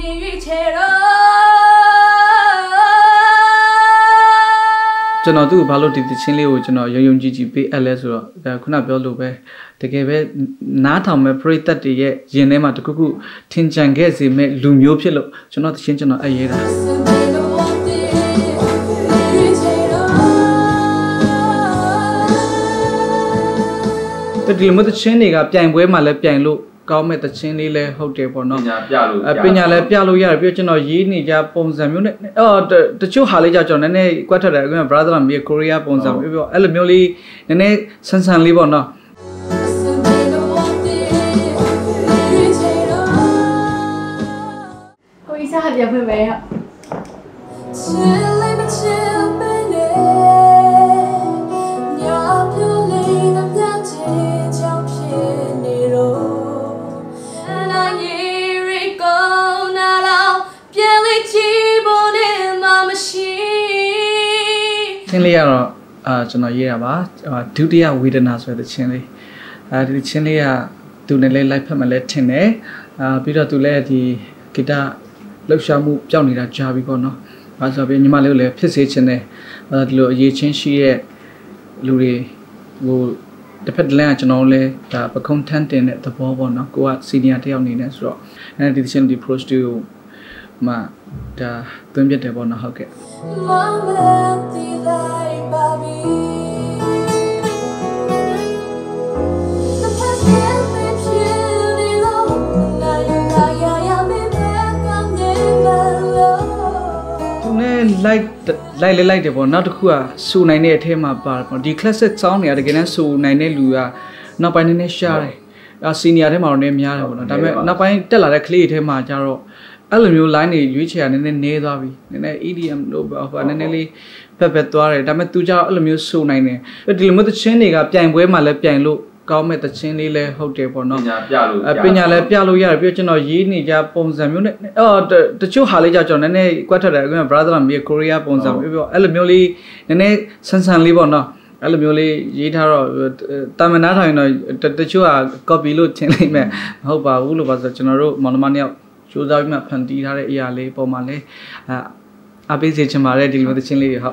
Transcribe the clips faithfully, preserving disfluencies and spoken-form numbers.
ကျွန်တော်သူ့ဘာလို့ဒီတချင်းလေးကိုကျွန်တော်ရုံရုံကြည်ကြည်ပေးအပ်လဲဆိုတော့ခုနပြောလို့ပဲတကယ်ပဲနားထောင်မဲ့ပရိသတ်တွေရဲ့ရင်ထဲမှာတခုခုထင်ကြံခဲ့စေမဲ့လူမျိုးဖြစ်လို့ကျွန်တော်တချင်းကျွန်တော်အရေးတာဒီလိုမျိုးတချင်းတွေကပြိုင်ပွဲမှာလည်းပြိုင်လို့ကောင်းမဲ့တချင်းလေးလည်းဟုတ်တယ်ပေါ့နော်ပညာပြလို့ပညာလည်းပြလို့ရတယ်ပြီးတော့ကျွန်တော်ရေးနေကြပုံစံမျိုးနဲ့အော်တချို့ဟာလေးကြကျွန်တော်နည်းနည်းကွက်ထက်တယ်အခုက brother မြေ Korea ပုံစံမျိုးပြောအဲ့လိုမျိုးလေးနည်းနည်းဆန်းဆန်းလေးပေါ့နော်ကိုကြီးစားပြဖွင့်မယ်ဟုတ်ချင်းလေးကတော့အာကျွန်တော်ရေးတာပါဒုတိယဝေဒနာဆိုတဲ့ချင်းလေးအဲဒီချင်းလေးကသူနဲ့လေးလိုက်ဖက်မှလည်းထင်တယ်အာပြီးတော့သူလည်းဒီဂီတလှုပ်ရှားမှုပျောက်နေတာကြာပြီပေါ့နော်။ဘာဆိုပြီးညီမလေးကိုလည်းဖြစ်စေချင်တယ်အဲဒီလိုအရေးချင်းရှိရဲ့လူတွေဟိုတစ်ဖက်တစ်လမ်းကကျွန်တော်လည်းဒါပခုံးထန်းတင်တဲ့သဘောပေါ့နော်ကိုကစီနီယာတစ်ယောက်နေနေဆိုတော့အဲဒီချင်းဒီ approach ကိုမှဒါသွင်းပြတယ်ပေါ့နော်ဟုတ်ကဲ့လိုက်လိုက်လေးလိုက်တယ်ပေါ့နောက်တစ်ခုကစူနိုင်တဲ့အထဲမှာပါပေါ့ဒီ classic sound တွေကတကယ်တမ်းစူနိုင်တဲ့လူကနောက်ပိုင်းနည်းနည်းရှားတယ်အစီနီယာထဲမှာတော့နည်းများတယ်ပေါ့နော်ဒါပေမဲ့နောက်ပိုင်းတက်လာတဲ့ကလေးတွေထဲမှာကျတော့အဲ့လိုမျိုး line တွေရွေးချယ်ရနည်းနည်းနေသွားပြီနည်းနည်း E D M လို့ပေါ့နည်းနည်းလေးဖက်ဖက်သွားတယ်ဒါပေမဲ့သူကျတော့အဲ့လိုမျိုးစူနိုင်တယ်ဒီလိုမျိုးသချင်းတွေကပြိုင်ပွဲမှာလည်းပြိုင်လို့ကောင်းမဲ့တချင်းလေးလည်းဟုတ်တယ်ပေါ့နော်ပညာပြလို့ပညာလည်းပြလို့ရတယ်ပြီးတော့ကျွန်တော်ရေးနေကြပုံစံမျိုးနဲ့အော်တချို့ဟာလေးကြကျွန်တော်နည်းနည်းကွက်ထက်တယ်အခုက brother မြေ Korea ပုံစံမျိုးပြောအဲ့လိုမျိုးလေးနည်းနည်းဆန်းဆန်းလေးပေါ့နော်အဲ့လိုမျိုးလေးရေးထားတော့တာမန်နားထောင်ရင်တော့တချို့က copy လို့ထင်လိုက်မဲ့မဟုတ်ပါဘူးလို့ပါဆိုကျွန်တော်တို့မောင်နှမနှစ်ယောက်စူးစမ်းပြီးမှဖန်တီးထားတဲ့အရာလေးပုံမှန်လေးအပေးစေချင်ပါတယ်ဒီလိုတချင်းလေးတွေဟုတ်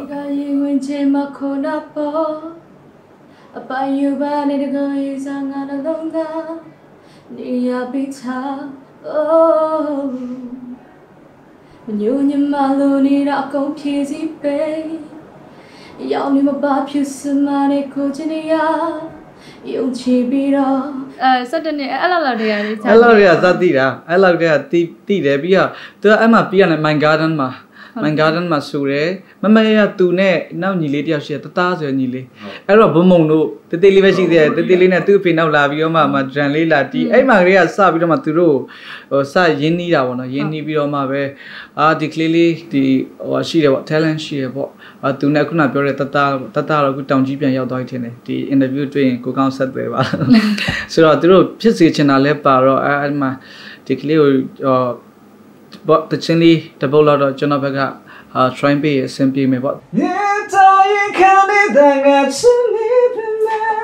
အပိုင်ယူပါနေတဲ့ကိုယ်ရေးစားငါတို့လုံးသားနေရပိချာအိုးမညူညမလို့နေတော့အကုန်ဖြည့်စီပဲရောက်နေမပါဖြူစမတဲ့ကိုချင်နေရယုံချပြီးတော့အဲစက်တနဲ့အဲ့လောက်လောက်တည်းရလေးအဲ့လောက်တည်းကသတိတာအဲ့လောက်တည်းကတီးတီးတယ်ပြီးတော့သူကအဲ့မှာပြီးရတယ် my garden မှာမန်ဂါဒန်မှာဆိုတယ်မမရသူနဲ့နောက်ညီလေးတယောက်ရှိတယ်တသားဆိုညီလေးအဲ့တော့ဘုံမုံတို့တေးသေးလေးပဲရှိသေးတယ်တေးသေးလေးနဲ့သူ့အဖေနောက်လာပြီးတော့မှမဒရန်လေးလာတီးအဲ့မှာကလေးကစပြီးတော့မှသူတို့ဟိုစရင်းနှီးတာပေါ့နော်ရင်းနှီးပြီးတော့မှပဲအာဒီကလေးလေးဒီဟိုရှိတယ်ပေါ့ talent ရှိတယ်ပေါ့အာသူနဲ့ခုနပြောတဲ့တသားတသားတော့ခုတောင်ကြီးပြန်ရောက်သွားပြီထင်တယ်ဒီ interview တွေ့ရင်ကိုကောင်းဆက်သွယ်ပါဆိုတော့သူတို့ဖြစ်စေချင်တာလဲပါတော့အဲ့မှာဒီကလေးကိုဘောတချင်းလေးတပုတ်လောက်တော့ကျွန်တော်ဘက်ကအာ try ပေးအဆင်ပြေမယ်ပေါ့မြေတိုင်းခံနေတဲ့ငါချစ်နေပြီလား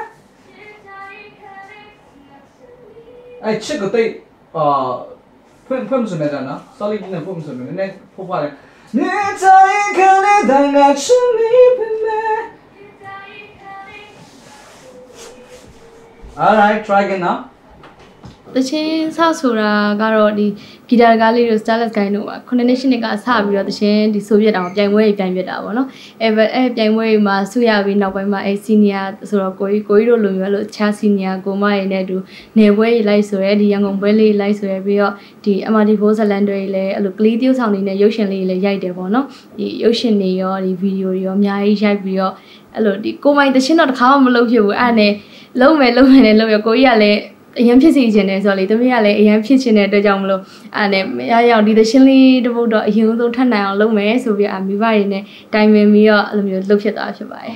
အဲ့ချစ်ကိုတိတ်အာဖွင့်ဖွင့်စမယ်နော် sorry နဲ့ဖွင့်စမယ်နည်းနည်းဖို့ပါတယ်မြေတိုင်းခံနေတဲ့ငါချစ်နေပြီလား alright try again now တချင်းစဆိုတာကတော့ဒီဂီတာကားလေးတို့ Starless ကိုင်းတို့ပါခုနှစ်နှစ်ရှစ်နှစ်ကစပြီးတော့တချင်းဒီဆိုဗီယက်တောင်ပြိုင်ပွဲကြီးပြိုင်ပြတာပေါ့နော်အဲအဲပြိုင်ပွဲကြီးမှာဆူရပြီးနောက်ပိုင်းမှာအဲစီနီယာဆိုတော့ကိုကြီးကိုကြီးတို့လိုမျိုးလို့ချာစီနီယာကိုမရည်နဲ့တူနေပွဲကြီးလိုက်ဆိုရဲဒီရန်ကုန်ပွဲလေးလိုက်ဆိုရဲပြီးတော့ဒီ M R D ဖိုးဇလန်တွေလည်းအဲ့လိုကလေးတယောက်ဆောင်နေနဲ့ရုပ်ရှင်လေးလည်းရိုက်တယ်ပေါ့နော်ဒီရုပ်ရှင်တွေရောဒီဗီဒီယိုတွေရောအများကြီးရိုက်ပြီးတော့အဲ့လိုဒီကိုမိုင်တချင်းတော့တစ်ခါမှမလုပ်ဖြစ်ဘူးအဲ့နဲ့လုံးမယ်လုံးမယ်နဲ့လုံးရကိုကြီးကလည်းအရင်ဖြစ်စီခြင်းနဲ့ဆိုတော့လေတမီးကလည်းအရင်ဖြစ်ခြင်းတဲ့အတွက်ကြောင့်မလို့အဲ့နဲ့ရရောက်ဒီသရှင်လေးတပုတ်တော့အရင်ဆုံးထပ်နိုင်အောင်လုပ်မယ်ဆိုပြီးအမိဘတွေနဲ့တိုင်ပင်ပြီးတော့အဲ့လိုမျိုးလုပ်ဖြစ်သွားဖြစ်ပါတယ်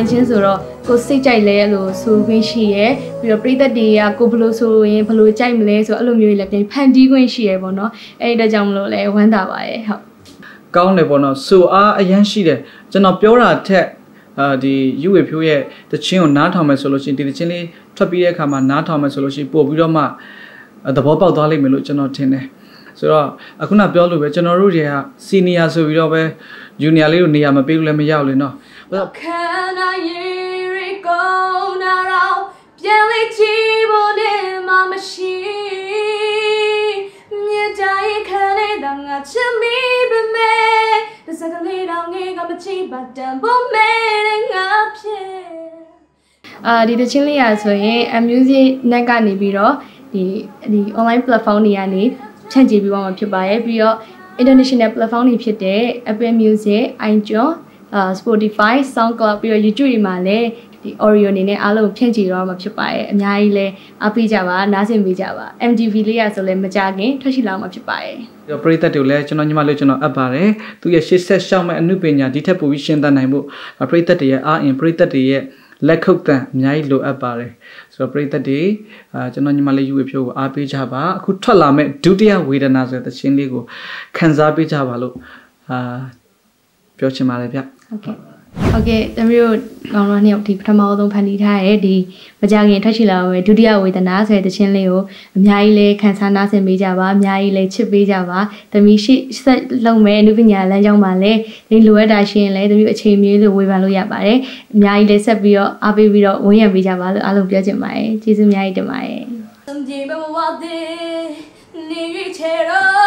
ချင်းဆိုတော့ကိုစိတ်ကြိုက်လဲလို့ဆိုခွင့်ရှိရယ်ပြီးတော့ပရိသတ်တွေကကိုဘယ်လိုဆိုရင်ဘယ်လိုကြိုက်မလဲဆိုအဲ့လိုမျိုးလည်းပြန်ဖန်တီးခွင့်ရှိရယ်ပေါ့နော်အဲ့ဒီတော့ကြောင့်မလို့လဲဝမ်းသာပါရဲ့ဟုတ်ကောင်းတယ်ပေါ့နော်ဆိုအားအရန်ရှိတယ်ကျွန်တော်ပြောတာထက်အာဒီယူဝေဖြိုးရဲ့တချင်းကိုနားထောင်မယ်ဆိုလို့ရှိရင်ဒီတချင်းလေးထွက်ပြီးတဲ့အခါမှာနားထောင်မယ်ဆိုလို့ရှိရင်ပို့ပြီးတော့မှသဘောပေါက်သွားလိမ့်မယ်လို့ကျွန်တော်ထင်တယ်ဆိုတော့အခုနပြောလို့ပဲကျွန်တော်တို့တွေကစီနီယာဆိုပြီးတော့ပဲဂျူနီယာလေးတို့နေရာမပေးဘူးလည်းမရောက်လေနော်ခံနိုင်ရီကောနာတော့ပြန်လေးကြည့်ဖို့နဲ့မမရှိမြတ်တိုင်းခံနေတဲ့ငါချစ်မိပဲမဲ့ဒီစကလေးတော့ငေးကမချီပါတန်ဖို့မဲ့ငါဖြစ်အာဒီတချင်းလေးရဆိုရင် music net ကနေပြီးတော့ဒီဒီ online platform တွေကနေဖြန့်ကျက်ပြီးသွားမှာဖြစ်ပါရဲ့ပြီးတော့ international platform တွေဖြစ်တဲ့ Apple Music, iTunes, Spotify, SoundCloud ပြီးတော့ YouTube တွေမှာလည်းဒီ audio အနေနဲ့အားလုံးဖြန့်ကျက်တော့မှာဖြစ်ပါရဲ့အများကြီးလဲအားပေးကြပါနားဆင်ပေးကြပါ M T V လေးရဆိုလဲမကြခင်ထွက်ရှိလာမှာဖြစ်ပါရဲ့ပြီးတော့ပရိသတ်တွေကိုလည်းကျွန်တော်ညီမလေးကျွန်တော်အပ်ပါတယ်သူရဲ့ရှေ့ဆက်ရှောက်မဲ့အမှုပညာဒီထက်ပိုပြီးရှင်းသတ်နိုင်ဖို့ပရိသတ်တွေရဲ့အားအင်ပရိသတ်တွေရဲ့လက်ခုပ်တန်အများကြီးလိုအပ်ပါတယ်ဆိုတော့ပရိသတ်တွေအာကျွန်တော်ညီမလေးယူဝေဖြိုးကိုအားပေးကြပါအခုထွက်လာမဲ့ဒုတိယဝေဒနာဆိုတဲ့သချင်းလေးကိုခံစားပေးကြပါလို့အာပြောချင်ပါတယ်ဗျဟုတ်ကဲ့ဟုတ်ကဲ့တမျိုးကောင်းတော့နှစ်ယောက်ဒီပထမဆုံးဖန်တီးထားရဲ့ဒီမကြခင်ထွက်ရှိလာမဲ့ဒုတိယဝေဒနာဆိုတဲ့သချင်းလေးကိုအများကြီးလေးခံစားနားဆင်ပေးကြပါအများကြီးလေးချစ်ပေးကြပါတမီရှိဆက်လုံးမဲ့အနုပညာလမ်းကြောင်းမှာလည်းဒီလိုအပ်တာရှိရင်လည်းတမျိုးအချိန်မြေးလို့ဝေဖန်လို့ရပါတယ်အများကြီးလေးဆက်ပြီးတော့အားပေးပြီးတော့ဝန်းရံပေးကြပါလို့အားလုံးပြောချင်ပါတယ်ကျေးဇူးအများကြီးတင်ပါတယ်